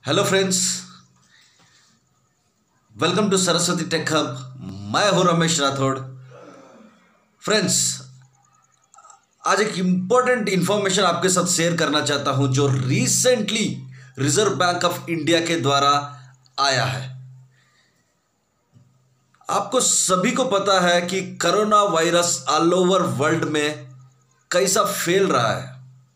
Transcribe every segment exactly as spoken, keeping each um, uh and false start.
Hello friends, welcome to Saraswati tech hub. मैं हूं Ramesh Rathore. Friends, आज एक इम्पोर्टेंट इंफॉर्मेशन आपके साथ शेयर करना चाहता हूं जो recently reserve bank of India के द्वारा आया है। आपको सभी को पता है कि corona virus all over world में कैसा फैल रहा है।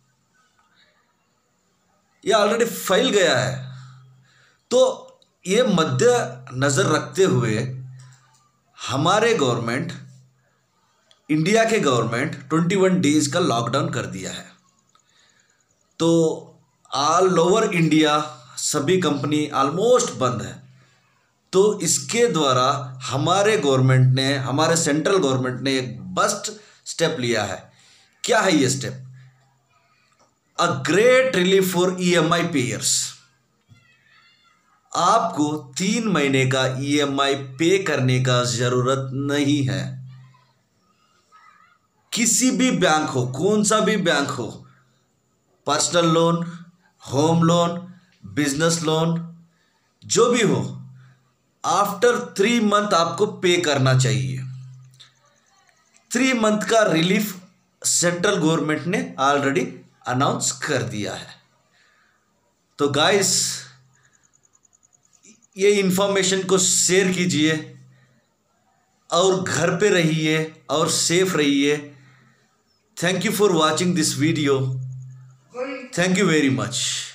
यह ऑलरेडी फैल गया है। तो ये मद्दे नज़र रखते हुए हमारे गवर्नमेंट, इंडिया के गवर्नमेंट इक्कीस डेज का लॉकडाउन कर दिया है। तो ऑल ओवर इंडिया सभी कंपनी ऑलमोस्ट बंद है। तो इसके द्वारा हमारे गवर्नमेंट ने, हमारे सेंट्रल गवर्नमेंट ने एक बेस्ट स्टेप लिया है। क्या है ये step? A great relief for E M I payers. आपको तीन महीने का ई एम आई पे करने का जरूरत नहीं है। किसी भी बैंक हो, कौन सा भी बैंक हो, personal loan, home loan, business loan, जो भी हो, आफ्टर थ्री मंथ आपको पे करना चाहिए। थ्री मंथ का रिलीफ सेंट्रल गवर्नमेंट ने ऑलरेडी अनाउंस कर दिया है। तो गाइस, ये इंफॉर्मेशन को शेयर कीजिए और घर पे रहिए और सेफ रहिए। Thank you for watching this video. Thank you very much.